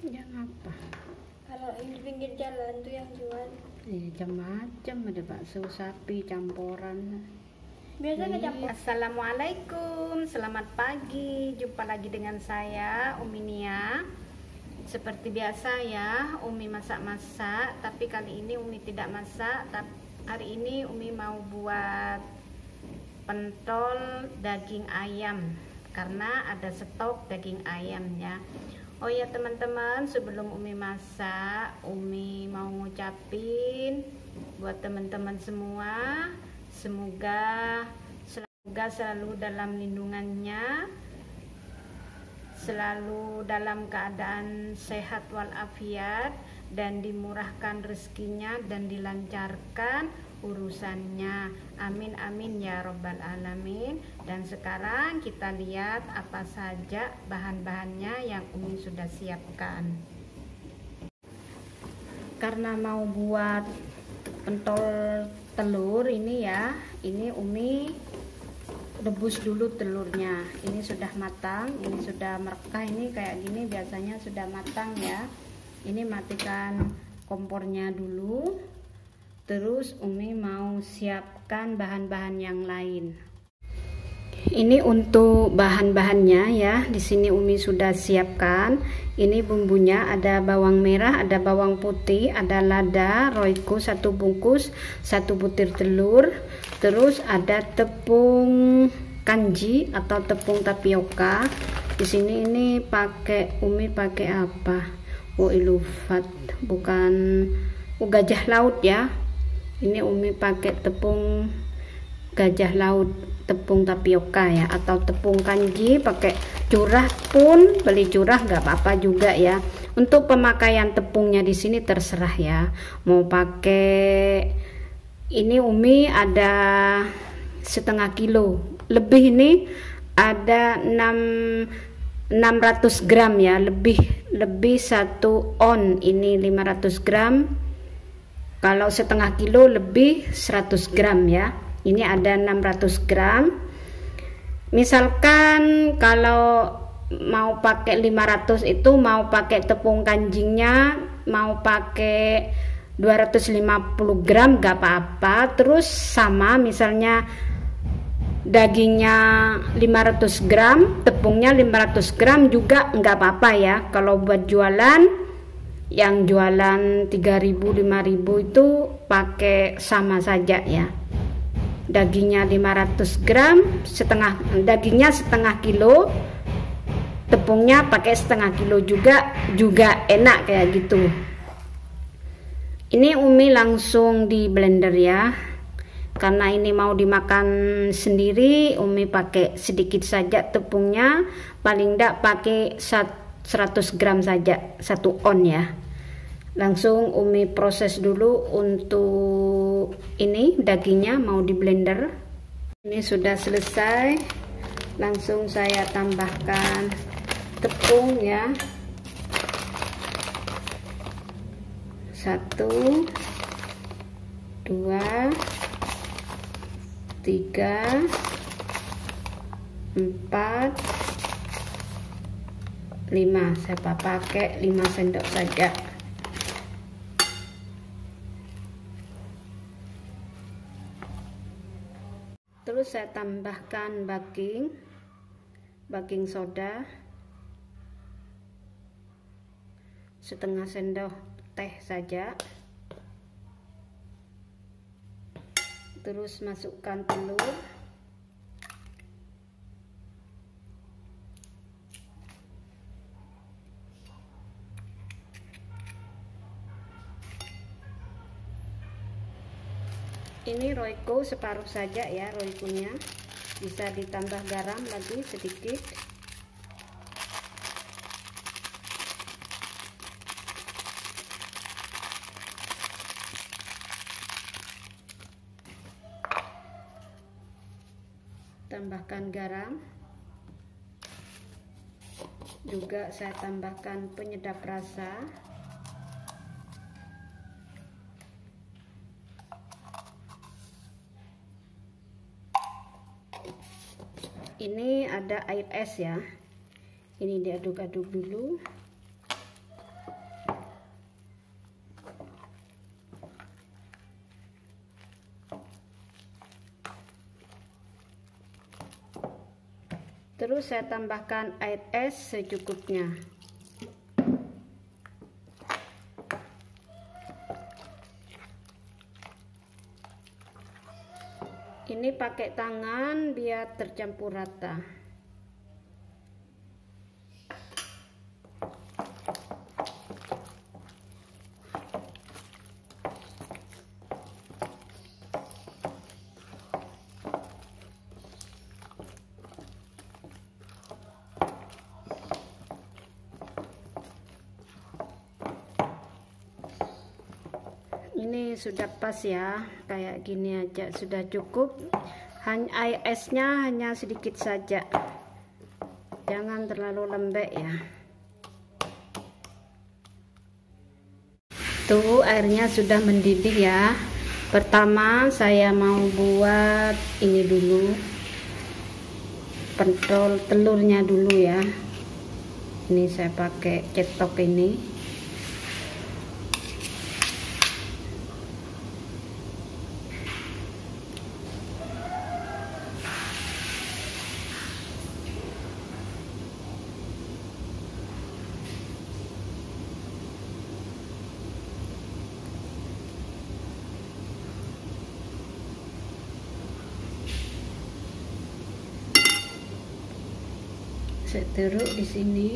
Yang apa? Kalau yang di pinggir jalan tuh yang jual. Macam-macam, ada bakso sapi campuran. Biasanya campur. Assalamualaikum, selamat pagi. Jumpa lagi dengan saya, Umi Nia. Seperti biasa ya, Umi masak-masak. Tapi kali ini Umi tidak masak. Hari ini Umi mau buat pentol daging ayam, karena ada stok daging ayam ya. Oh ya teman-teman, sebelum Umi masak, Umi mau ngucapin buat teman-teman semua, semoga selalu dalam lindungannya, selalu dalam keadaan sehat walafiat, dan dimurahkan rezekinya dan dilancarkan urusannya. Amin amin ya robbal alamin. Dan sekarang kita lihat apa saja bahan-bahannya yang Umi sudah siapkan. Karena mau buat pentol telur ini ya, ini Umi rebus dulu telurnya. Ini sudah matang, ini sudah merekah, ini kayak gini biasanya sudah matang ya. Ini matikan kompornya dulu. Terus Umi mau siapkan bahan-bahan yang lain. Ini untuk bahan-bahannya ya. Di sini Umi sudah siapkan. Ini bumbunya, ada bawang merah, ada bawang putih, ada lada, royco 1 bungkus, 1 butir telur. Terus ada tepung kanji atau tepung tapioka. Di sini ini Umi pakai apa? Ilufat, bukan gajah laut ya. Ini Umi pakai tepung gajah laut, tepung tapioka ya, atau tepung kanji. Pakai curah pun, beli curah nggak apa-apa juga ya. Untuk pemakaian tepungnya di sini terserah ya. Mau pakai ini Umi ada setengah kilo lebih, ini ada 600 gram ya, lebih 1 on, ini 500 gram. Kalau setengah kilo lebih 100 gram ya. Ini ada 600 gram. Misalkan kalau mau pakai 500 itu, mau pakai tepung kanjinya, mau pakai 250 gram gak apa-apa. Terus sama misalnya dagingnya 500 gram, tepungnya 500 gram juga nggak apa-apa ya. Kalau buat jualan, yang jualan 3.000 5.000 itu pakai sama saja ya. Dagingnya 500 gram, dagingnya setengah kilo, tepungnya pakai setengah kilo juga enak kayak gitu. Ini Umi langsung di blender ya. Karena ini mau dimakan sendiri, Umi pakai sedikit saja tepungnya, paling enggak pakai 100 gram saja, 1 on ya. Langsung Umi proses dulu untuk ini dagingnya mau di blender. Ini sudah selesai, langsung saya tambahkan tepung ya. 1 2 3 4 5. Saya pakai 5 sendok saja. Terus saya tambahkan baking soda setengah sendok teh saja. Terus masukkan telur. Ini royco separuh saja ya, royconya. Bisa ditambah garam lagi sedikit. Tambahkan garam. Juga saya tambahkan penyedap rasa. Ini ada air es ya. Ini diaduk-aduk dulu. Terus saya tambahkan air es secukupnya. Ini pakai tangan biar tercampur rata. Ini sudah pas ya, kayak gini aja sudah cukup. Hanya air esnya hanya sedikit saja, jangan terlalu lembek ya. Tuh airnya sudah mendidih ya. Pertama saya mau buat ini dulu, pentol telurnya dulu ya. Ini saya pakai cetok ini. Saya taruh di sini.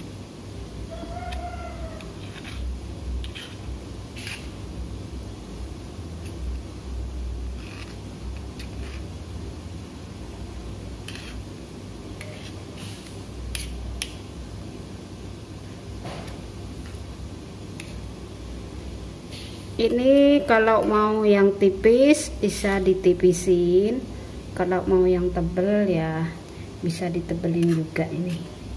Ini kalau mau yang tipis bisa ditipisin, kalau mau yang tebel ya bisa ditebelin juga ini.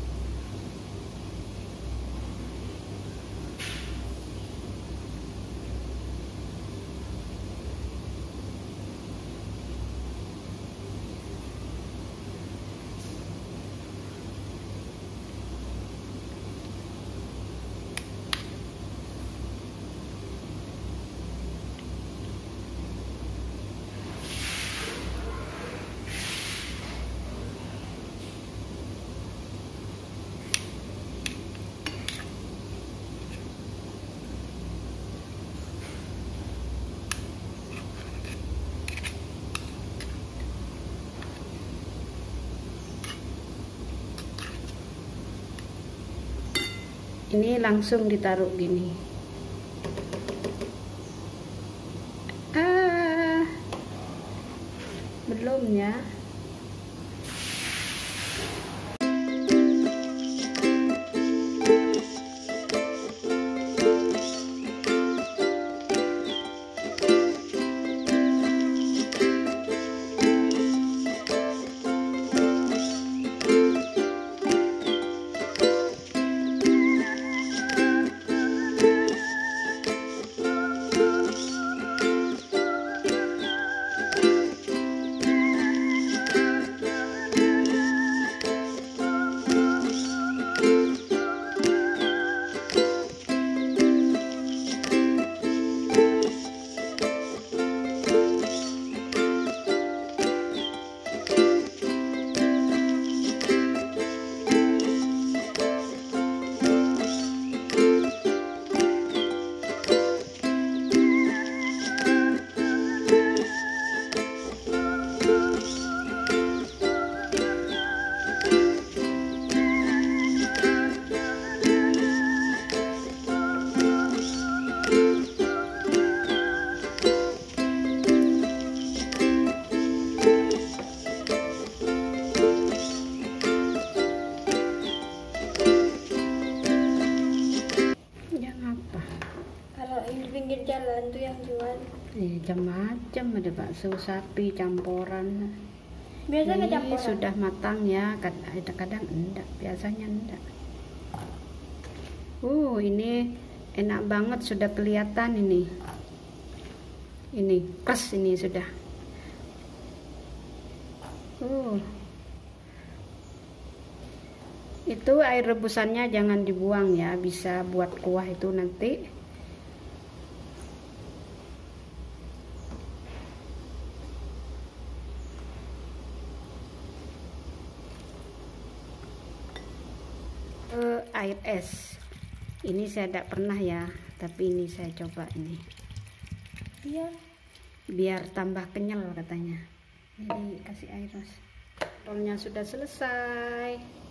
Ini langsung ditaruh gini. Belum ya. Pinggir jalan tuh yang jual. Macam-macam, ada bakso sapi campuran. Biasanya Ini campuran. sudah matang ya, kadang-kadang enggak, biasanya enggak. Ini enak banget, sudah kelihatan ini. Ini pas ini sudah. Itu air rebusannya jangan dibuang ya, bisa buat kuah itu nanti. air es. Ini saya tidak pernah ya, tapi ini saya coba ini. Iya. Biar tambah kenyal katanya. Jadi kasih air mas. Pentolnya sudah selesai.